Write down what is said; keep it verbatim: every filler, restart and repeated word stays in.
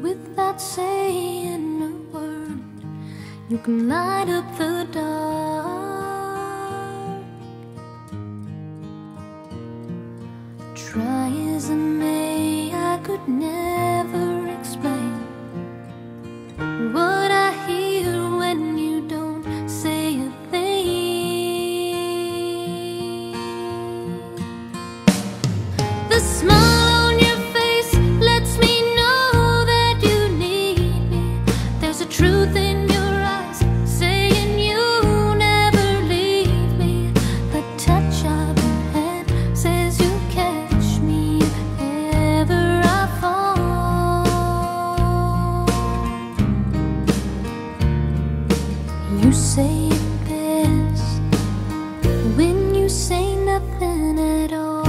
without saying a word. You can light up the dark. Try as I may, I could never explain what I hear when you don't say a thing. The smile on your face lets me know that you need me. There's a truth in your eyes saying you'll never leave me. The touch of your hand says you catch me if ever I fall. You say it best when you say nothing at all.